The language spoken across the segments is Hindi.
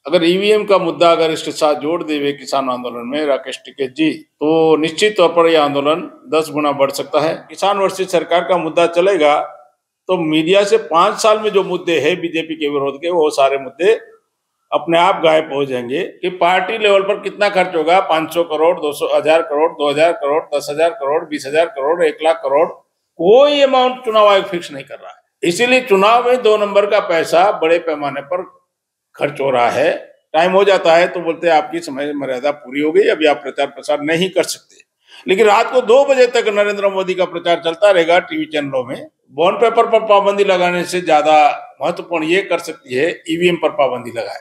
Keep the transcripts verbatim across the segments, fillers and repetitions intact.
अगर ईवीएम का मुद्दा अगर इसके साथ जोड़ देवे किसान आंदोलन में राकेश टिकैत जी, तो निश्चित तौर पर यह आंदोलन दस गुना बढ़ सकता है। किसान वर्सेस सरकार का मुद्दा चलेगा तो मीडिया से पांच साल में जो मुद्दे हैं बीजेपी के विरोध के, वो सारे मुद्दे अपने आप गायब हो जाएंगे। कि पार्टी लेवल पर कितना खर्च होगा, पांच सौ करोड़, दो सौ हजार करोड़, दो हजार करोड़, दस हजार करोड़, बीस हजार करोड़, एक लाख करोड़, कोई अमाउंट चुनाव आयोग फिक्स नहीं कर रहा है। इसीलिए चुनाव में दो नंबर का पैसा बड़े पैमाने पर खर्च हो रहा है। टाइम हो जाता है तो बोलते हैं आपकी समय मर्यादा पूरी हो गई, अभी आप प्रचार प्रसार नहीं कर सकते। लेकिन रात को दो बजे तक नरेंद्र मोदी का प्रचार चलता रहेगा टीवी चैनलों में। बॉन्ड पेपर पर पाबंदी लगाने से ज्यादा महत्वपूर्ण ये कर सकती है ईवीएम पर पाबंदी लगाए।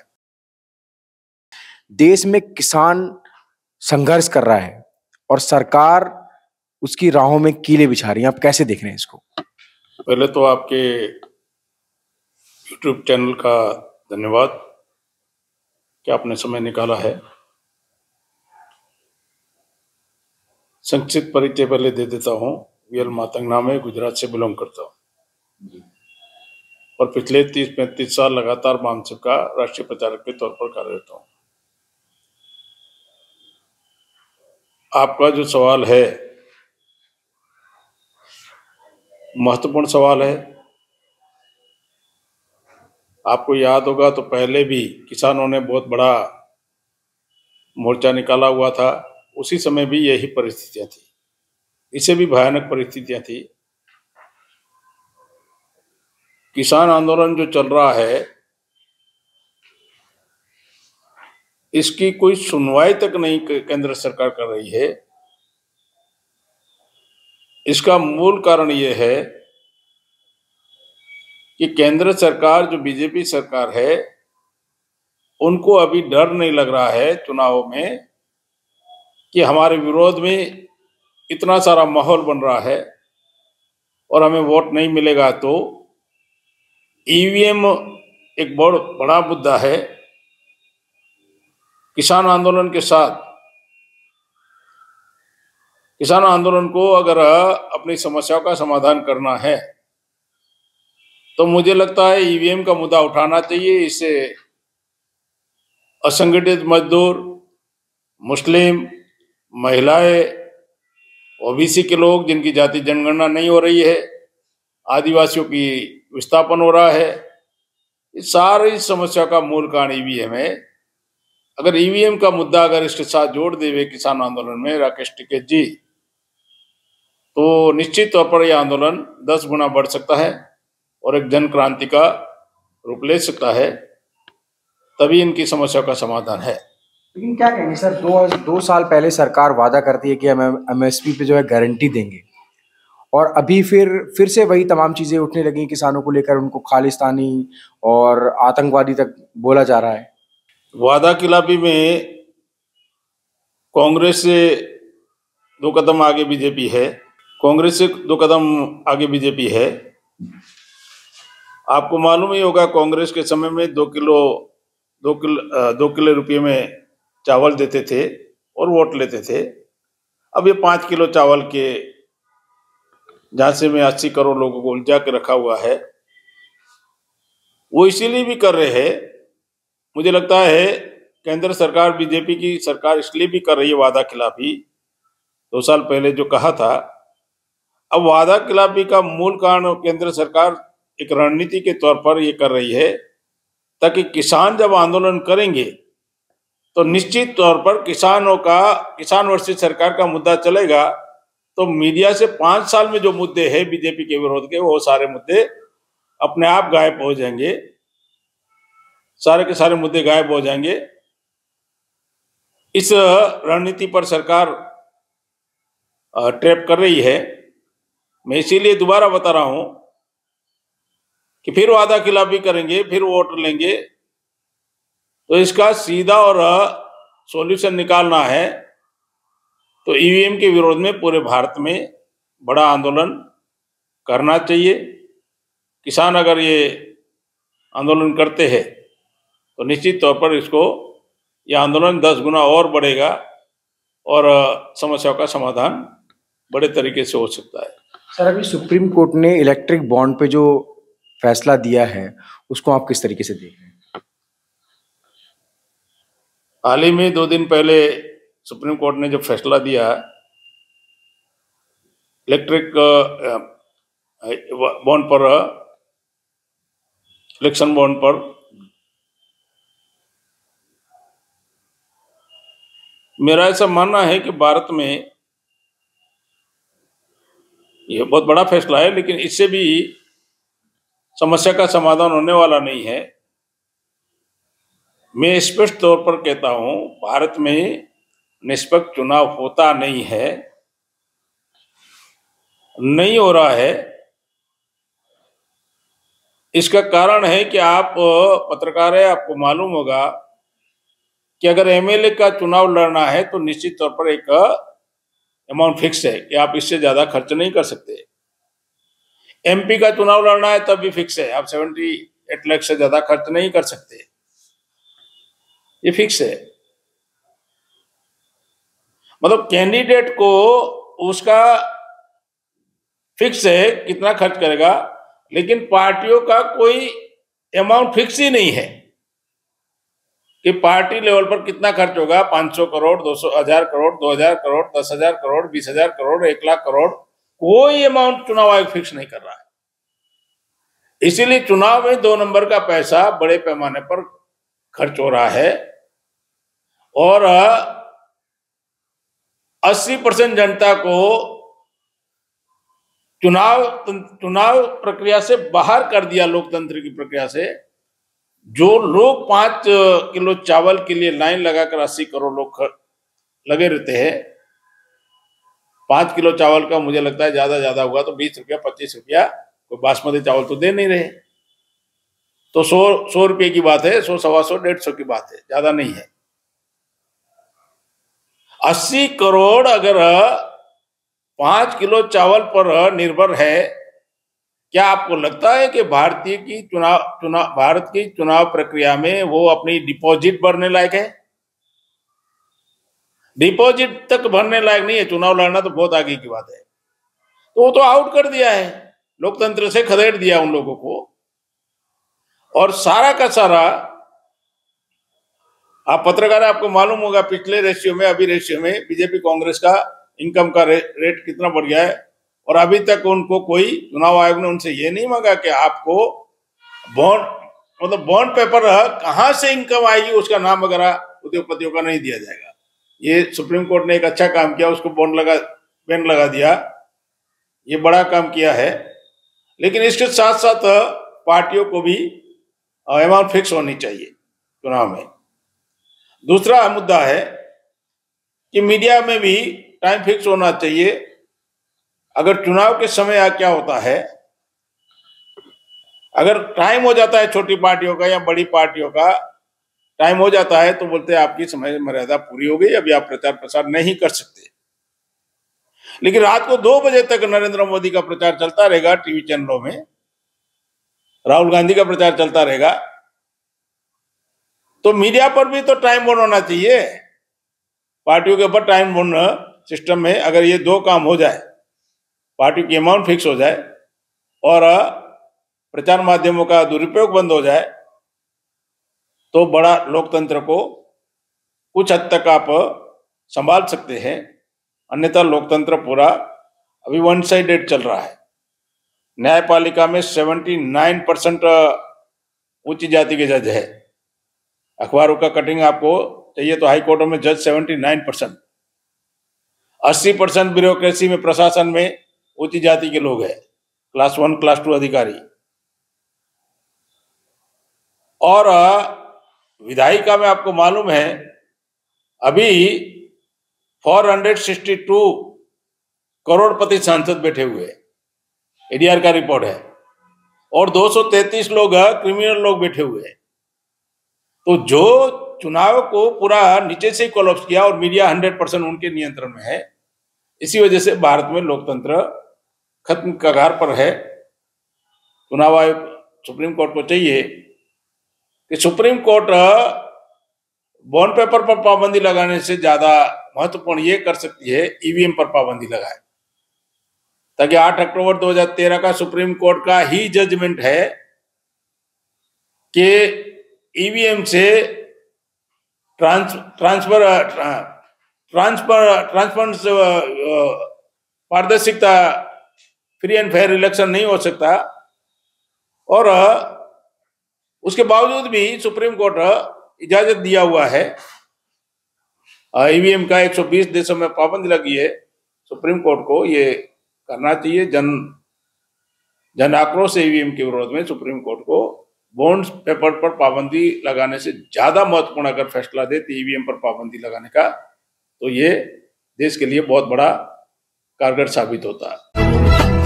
देश में किसान संघर्ष कर रहा है और सरकार उसकी राहों में कीले बिछा रही है, आप कैसे देख रहे हैं इसको? पहले तो आपके यूट्यूब चैनल का धन्यवाद कि आपने समय निकाला है। संक्षिप्त परिचय पहले दे देता हूँ। वीएल मातंग नाम है, गुजरात से बिलोंग करता हूँ और पिछले तीस पैंतीस साल लगातार मानसिक का राष्ट्रीय प्रचारक के तौर पर कार्यरत हूँ। आपका जो सवाल है महत्वपूर्ण सवाल है। आपको याद होगा तो पहले भी किसानों ने बहुत बड़ा मोर्चा निकाला हुआ था, उसी समय भी यही परिस्थितियां थी, इससे भी भयानक परिस्थितियां थी। किसान आंदोलन जो चल रहा है इसकी कोई सुनवाई तक नहीं केंद्र सरकार कर रही है। इसका मूल कारण यह है कि केंद्र सरकार जो बीजेपी सरकार है उनको अभी डर नहीं लग रहा है चुनाव में कि हमारे विरोध में इतना सारा माहौल बन रहा है और हमें वोट नहीं मिलेगा। तो ईवीएम एक बहुत बड़ा मुद्दा है। किसान आंदोलन के साथ किसान आंदोलन को अगर अपनी समस्याओं का समाधान करना है तो मुझे लगता है ईवीएम का मुद्दा उठाना चाहिए। इससे असंगठित मजदूर, मुस्लिम, महिलाएं, ओबीसी के लोग जिनकी जाति जनगणना नहीं हो रही है, आदिवासियों की विस्थापन हो रहा है, इस सारी समस्या का मूल कारण ईवीएम है। अगर ईवीएम का मुद्दा अगर इसके साथ जोड़ देवे किसान आंदोलन में राकेश टिकैत जी, तो निश्चित तौर पर यह आंदोलन दस गुना बढ़ सकता है और एक जन क्रांति का रूप ले सकता है। तभी इनकी समस्या का समाधान है। लेकिन क्या कहेंगे सर, दो दो साल पहले सरकार वादा करती है कि हम एमएसपी पे जो है गारंटी देंगे और अभी फिर फिर से वही तमाम चीजें उठने लगी किसानों को लेकर, उनको खालिस्तानी और आतंकवादी तक बोला जा रहा है। वादा खिलाफी में कांग्रेस से दो कदम आगे बीजेपी है, कांग्रेस से दो कदम आगे बीजेपी है। आपको मालूम ही होगा कांग्रेस के समय में दो किलो दो किलो दो किलो रुपये में चावल देते थे और वोट लेते थे। अब ये पाँच किलो चावल के झांसे में अस्सी करोड़ लोगों को उलझा के रखा हुआ है। वो इसीलिए भी कर रहे हैं, मुझे लगता है केंद्र सरकार, बीजेपी की सरकार इसलिए भी कर रही है वादा खिलाफी। दो साल पहले जो कहा था, अब वादा खिलाफी का मूल कारण केंद्र सरकार एक रणनीति के तौर पर ये कर रही है ताकि किसान जब आंदोलन करेंगे तो निश्चित तौर पर किसानों का किसान वर्सेस सरकार का मुद्दा चलेगा। तो मीडिया से पांच साल में जो मुद्दे हैं बीजेपी के विरोध के, वो सारे मुद्दे अपने आप गायब हो जाएंगे, सारे के सारे मुद्दे गायब हो जाएंगे। इस रणनीति पर सरकार ट्रैप कर रही है। मैं इसीलिए दोबारा बता रहा हूं कि फिर वादा खिलाफी करेंगे, फिर वोट लेंगे, तो इसका सीधा और सॉल्यूशन निकालना है तो ईवीएम के विरोध में पूरे भारत में बड़ा आंदोलन करना चाहिए। किसान अगर ये आंदोलन करते हैं तो निश्चित तौर पर इसको यह आंदोलन दस गुना और बढ़ेगा और समस्याओं का समाधान बड़े तरीके से हो सकता है। सर, अभी सुप्रीम कोर्ट ने इलेक्ट्रिक बॉन्ड पे जो फैसला दिया है उसको आप किस तरीके से देख रहे हैं? हाल ही में दो दिन पहले सुप्रीम कोर्ट ने जो फैसला दिया इलेक्ट्रिक बॉन्ड पर, इलेक्शन बॉन्ड पर, मेरा ऐसा मानना है कि भारत में यह बहुत बड़ा फैसला है, लेकिन इससे भी समस्या का समाधान होने वाला नहीं है। मैं स्पष्ट तौर पर कहता हूं, भारत में निष्पक्ष चुनाव होता नहीं है, नहीं हो रहा है। इसका कारण है कि आप पत्रकार है, आपको मालूम होगा कि अगर एमएलए का चुनाव लड़ना है तो निश्चित तौर पर एक अमाउंट फिक्स है कि आप इससे ज्यादा खर्च नहीं कर सकते। एमपी का चुनाव लड़ना है तब भी फिक्स है, आप अठहत्तर लाख से ज्यादा खर्च नहीं कर सकते, ये फिक्स है। मतलब कैंडिडेट को उसका फिक्स है कितना खर्च करेगा, लेकिन पार्टियों का कोई अमाउंट फिक्स ही नहीं है कि पार्टी लेवल पर कितना खर्च होगा। पांच सौ करोड़, दो सौ हजार करोड़, दो हजार करोड़, दस हजार करोड़, बीस हजार करोड़, एक लाख करोड़, कोई अमाउंट चुनाव आयोग फिक्स नहीं कर रहा है। इसीलिए चुनाव में दो नंबर का पैसा बड़े पैमाने पर खर्च हो रहा है और अस्सी परसेंट जनता को चुनाव चुनाव प्रक्रिया से बाहर कर दिया, लोकतंत्र की प्रक्रिया से। जो लोग पांच किलो चावल के लिए लाइन लगाकर अस्सी करोड़ लोग लगे रहते हैं, पांच किलो चावल का मुझे लगता है ज्यादा ज्यादा हुआ तो बीस रुपया पच्चीस रुपया, कोई बासमती चावल तो दे नहीं रहे, तो सौ सौ रुपये की बात है, सौ सवा सौ डेढ़ सौ की बात है, ज्यादा नहीं है। अस्सी करोड़ अगर पांच किलो चावल पर निर्भर है, क्या आपको लगता है कि भारतीय की चुनाव चुनाव भारत की चुनाव प्रक्रिया में वो अपनी डिपॉजिट भरने लायक है? डिपॉजिट तक भरने लायक नहीं है। चुनाव लड़ना तो बहुत आगे की बात है। तो वो तो आउट कर दिया है, लोकतंत्र से खदेड़ दिया उन लोगों को। और सारा का सारा आप पत्रकार, आपको मालूम होगा पिछले रेशियो में अभी रेशियो में बीजेपी कांग्रेस का इनकम का रे, रेट कितना बढ़ गया है। और अभी तक उनको कोई चुनाव आयोग ने उनसे ये नहीं मांगा कि आपको बॉन्ड मतलब बॉन्ड पेपर कहां से इनकम आएगी उसका नाम वगैरह उद्योगपतियों का नहीं दिया जाएगा। ये सुप्रीम कोर्ट ने एक अच्छा काम किया, उसको बॉन्ड लगा पेन लगा दिया, ये बड़ा काम किया है। लेकिन इसके साथ साथ पार्टियों को भी अमाउंट फिक्स होनी चाहिए चुनाव में। दूसरा मुद्दा है कि मीडिया में भी टाइम फिक्स होना चाहिए। अगर चुनाव के समय क्या होता है, अगर टाइम हो जाता है छोटी पार्टियों का या बड़ी पार्टियों का टाइम हो जाता है तो बोलते हैं आपकी समय मर्यादा पूरी हो गई, अभी आप प्रचार प्रसार नहीं कर सकते। लेकिन रात को दो बजे तक नरेंद्र मोदी का प्रचार चलता रहेगा टीवी चैनलों में, राहुल गांधी का प्रचार चलता रहेगा, तो मीडिया पर भी तो टाइम बोर्ड होना चाहिए। पार्टियों के ऊपर टाइम बोर्ड सिस्टम में अगर ये दो काम हो जाए, पार्टी की अमाउंट फिक्स हो जाए और प्रचार माध्यमों का दुरुपयोग बंद हो जाए, तो बड़ा लोकतंत्र को कुछ हद तक आप संभाल सकते हैं। अन्यथा लोकतंत्र पूरा अभी वन साइडेड चल रहा है। न्यायपालिका में उन्यासी परसेंट ऊंची जाति के जज है। अखबारों का कटिंग आपको चाहिए तो हाई कोर्टों में जज उन्यासी परसेंट, अस्सी परसेंट ब्यूरोक्रेसी में, प्रशासन में ऊंची जाति के लोग हैं, क्लास वन क्लास टू अधिकारी। और विधायिका में आपको मालूम है अभी चार सौ बासठ करोड़पति सांसद बैठे हुए, एडीआर का रिपोर्ट है, और दो सौ तैंतीस लोग क्रिमिनल लोग बैठे हुए हैं। तो जो चुनाव को पूरा नीचे से कोलैप्स किया और मीडिया सौ परसेंट उनके नियंत्रण में है, इसी वजह से भारत में लोकतंत्र खत्म कगार पर है। चुनाव आयोग, सुप्रीम कोर्ट को चाहिए कि सुप्रीम कोर्ट बॉन्ड पेपर पर पाबंदी लगाने से ज्यादा महत्वपूर्ण ये कर सकती है ईवीएम पर पाबंदी लगाए, ताकि आठ अक्टूबर दो हज़ार तेरह का सुप्रीम कोर्ट का ही जजमेंट है कि ईवीएम से ट्रांस ट्रांसफर ट्रांसफर ट्रांसपेरेंस पारदर्शिता, फ्री एंड फेयर इलेक्शन नहीं हो सकता। और उसके बावजूद भी सुप्रीम कोर्ट इजाजत दिया हुआ है। ईवीएम का एक सौ बीस देशों में पाबंदी लगी है। सुप्रीम कोर्ट को ये करना चाहिए। जन जन आक्रोश ईवीएम के विरोध में सुप्रीम कोर्ट को बॉन्ड्स पेपर पर पाबंदी लगाने से ज्यादा महत्वपूर्ण अगर फैसला देती ईवीएम पर पाबंदी लगाने का, तो ये देश के लिए बहुत बड़ा कारगर साबित होता है।